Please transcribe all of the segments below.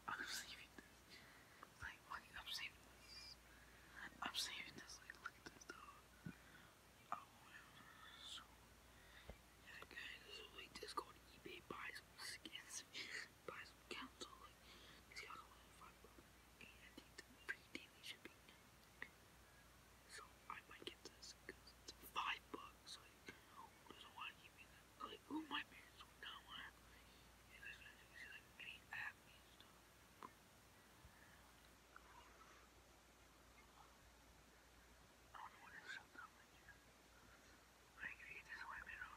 I'm saving this. Like, look, I'm saving this. I'm saving this. Like, look at this though. Oh, so yeah, guys. So like, just go to eBay, buy some skins, buy some council. Like, these guys are only $5, and I think the free daily shipping. So I might get this because it's $5. Like, who doesn't want to give me that? Like, who my parents would not want to. You guys are like getting at me and stuff. I don't know what is shut down like here. Like, if you get this way, man,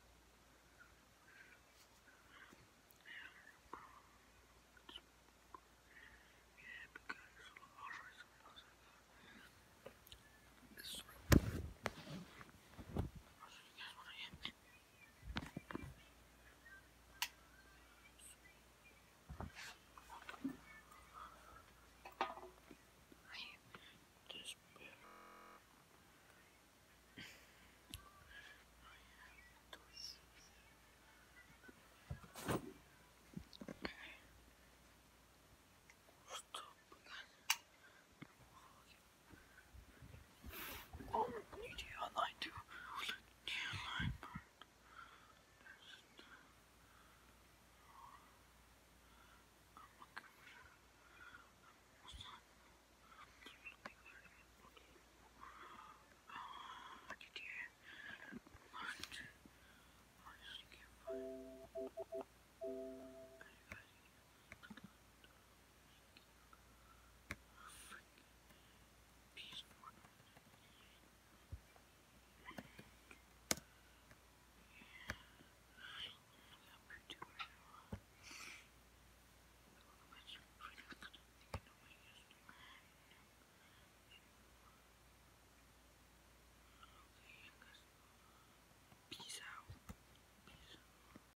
yeah, because I'll try something else I got. This is right. I'll show you guys what I am. I am this big. Oh, GTA Online too. GTA Online, bro. GTA. I just can't find.